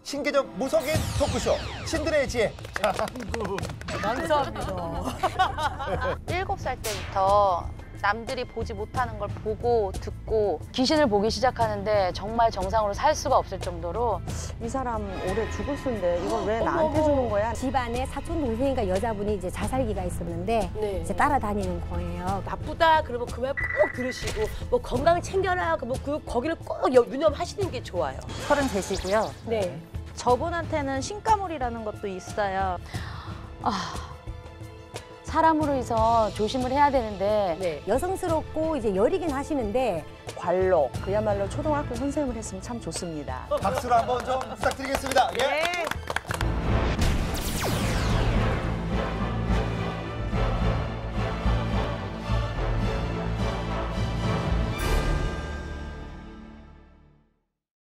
신개념 무속인 토크쇼 신들의 지혜. 자, 감사합니다. 7살 때부터 남들이 보지 못하는 걸 보고 듣고 귀신을 보기 시작하는데 정말 정상으로 살 수가 없을 정도로 이 사람 올해 죽을 수인데 이걸 왜 나한테 주는 거야? 집안에 사촌 동생인가 여자분이 이제 자살기가 있었는데 네. 이제 따라다니는 거예요. 나쁘다 그러면 그 말 꼭 들으시고 뭐 건강 챙겨라 거기를 꼭 유념하시는 게 좋아요. 33이고요. 네. 저분한테는 신가물이라는 것도 있어요. 사람으로 해서 조심을 해야 되는데 네. 여성스럽고 이제 여리긴 하시는데 관록, 그야말로 초등학교 선생님을 했으면 참 좋습니다. 박수로 한번 좀 부탁드리겠습니다. 예. 네.